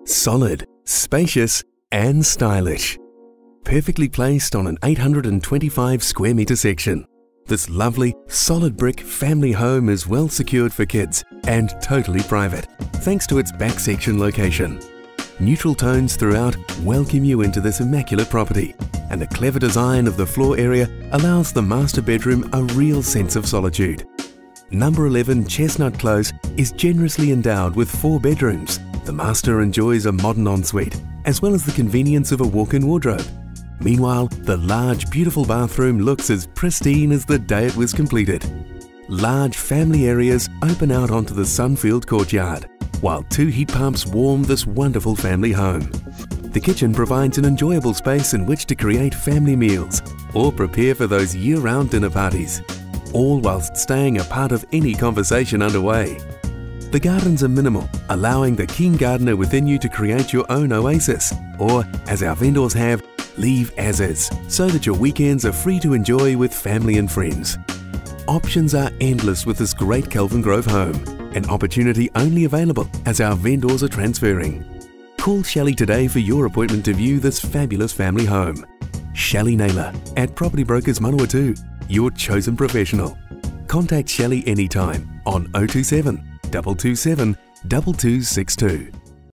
solid, spacious and stylish. Perfectly placed on an 825 square metre section, this lovely, solid brick family home is well secured for kids and totally private, thanks to its back section location. Neutral tones throughout welcome you into this immaculate property, and the clever design of the floor area allows the master bedroom a real sense of solitude. Number 11 Chestnut Close is generously endowed with 4 bedrooms. The master enjoys a modern ensuite, as well as the convenience of a walk-in wardrobe. Meanwhile, the large, beautiful bathroom looks as pristine as the day it was completed. Large family areas open out onto the Sunfield courtyard, while 2 heat pumps warm this wonderful family home. The kitchen provides an enjoyable space in which to create family meals or prepare for those year-round dinner parties, all whilst staying a part of any conversation underway. The gardens are minimal, allowing the keen gardener within you to create your own oasis, or, as our vendors have, leave as is, so that your weekends are free to enjoy with family and friends. Options are endless with this great Kelvin Grove home, an opportunity only available as our vendors are transferring. Call Shelley today for your appointment to view this fabulous family home. Shelley Naylor at Property Brokers Manawatu, your chosen professional. Contact Shelley anytime on 027 227 2262.